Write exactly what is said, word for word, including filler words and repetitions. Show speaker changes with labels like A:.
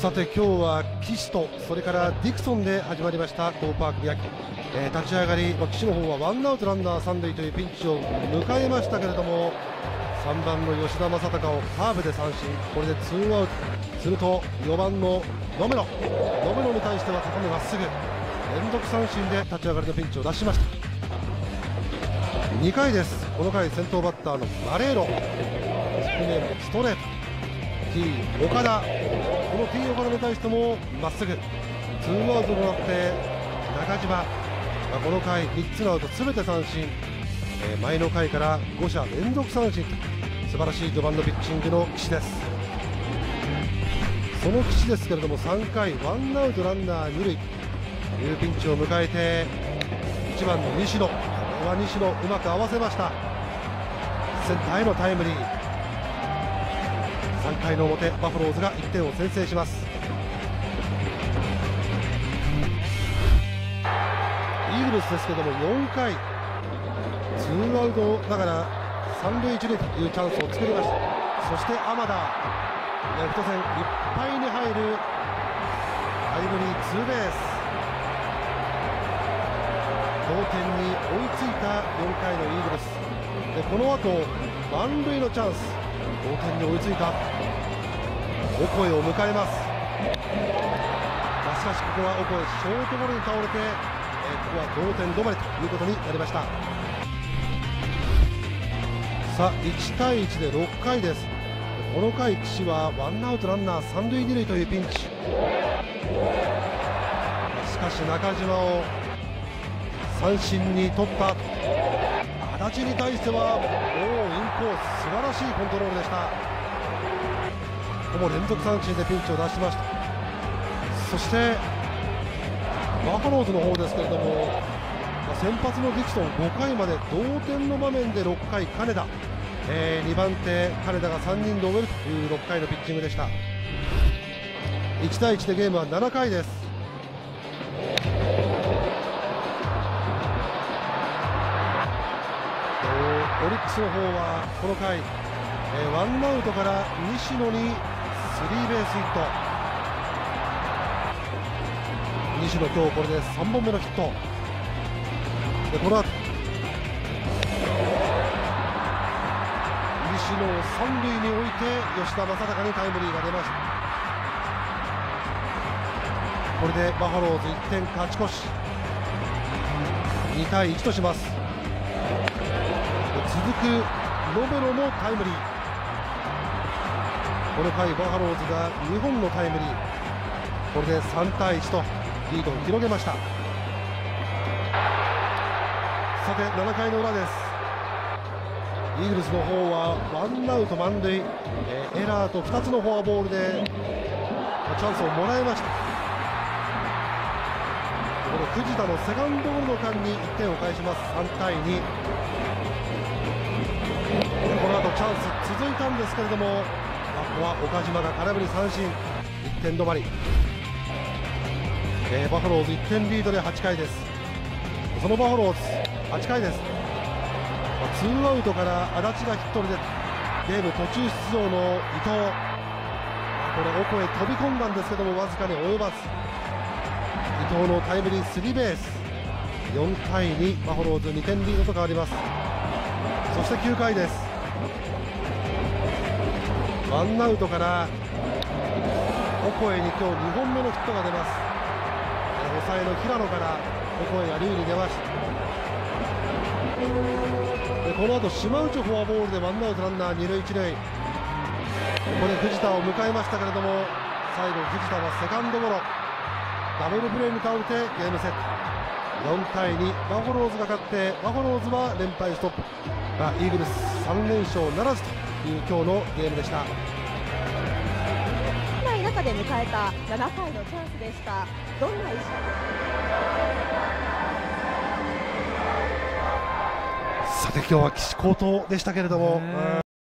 A: さて今日は岸とそれからディクソンで始まりましたコーパーク宮城、えー、立ち上がり、まあ、岸の方はワンアウトランナー三塁というピンチを迎えましたけれども、さんばんの吉田正尚をカーブで三振、これでツーアウト。するとよばんのロメロロメロに対しては高めまっすぐ、連続三振で立ち上がりのピンチを脱しました。にかいです。この回先頭バッターのマレーロ、低めのストレート T 岡田、この T 岡田に対してもまっすぐ、ツーアウトとなって中島、まあ、この回みっつのアウト全て三振、えー、前の回からご者連続三振と素晴らしい序盤のピッチングの岸です。その岸ですけれども、さんかいワンアウトランナーに塁というピンチを迎えていちばんの西野、これは西野うまく合わせました。センターへのタイムリー。さんかいの表、バファローズがいってんを先制します。イーグルスですけどもよんかいツーアウトながら三塁一塁というチャンスを作りました。そして天田、レフト線いっぱいに入るタイムリーツーベース、同点に追いついたよんかいのイーグルスで、この後満塁のチャンス、同点に追いついたオコエを迎えます。しかしここはオコエショートゴロに倒れて、えー、ここは同点止まりということになりました。さあいちたいいちでろっかいです。この回岸はワンアウトランナー三塁二塁というピンチ、しかし中島を三振に取った後、足立に対してはもうインコース素晴らしいコントロールでした。ほぼ連続三振でピンチを出しました。そしてバファローズの方ですけれども、先発のディクソンごかいまで同点の場面でろっかい金田、えー、にばん手金田がさんにんで終えるというろっかいのピッチングでした。いちたいいちでゲームはななかいです。オリックスの方はこの回、えー、ワンアウトから西野にスリーベースヒット、西野今日これでさんぼんめのヒットで、この後西野を三塁に置いて吉田正尚にタイムリーが出ました。これでバファローズいってん勝ち越し、にたいいちとします。続くロベロのタイムリー、この回バファローズがにほんのタイムリー、これでさんたいいちとリードを広げました。さてななかいの裏です。イーグルスの方はワンアウト満塁、えー、エラーとふたつのフォアボールでチャンスをもらいました。この藤田のセカンドゴロの間にいってんを返します。さんたいに、この後チャンス続いたんですけれども、ここは岡島が空振り三振、いってん止まり、えー、バファローズいってんリードではちかいです。そのバファローズはちかいです。ツーアウトから足立がヒットでゲーム途中出場の伊藤、これオコエ飛び込んだんですけどもわずかに及ばず、伊藤のタイムリースリーベース、よんたいにバファローズにてんリードと変わります。そしてきゅうかいです。ワンアウトからオコエに今日にほんめのヒットが出ます。抑えの平野からオコエが塁に出ました。でこの後島内フォアボールでワンアウトランナー二塁一塁、ここで藤田を迎えましたけれども、最後藤田はセカンドゴロ、ダブルプレーに倒れてゲームセット、よんたいにバファローズが勝ってバファローズは連敗ストップ、まあ、イーグルスさんれんしょうならずという今日のゲームでした。
B: ない中で迎えたななかいのチャンスでした。どんな意識ですか？
A: さて今日は岸好投でしたけれども、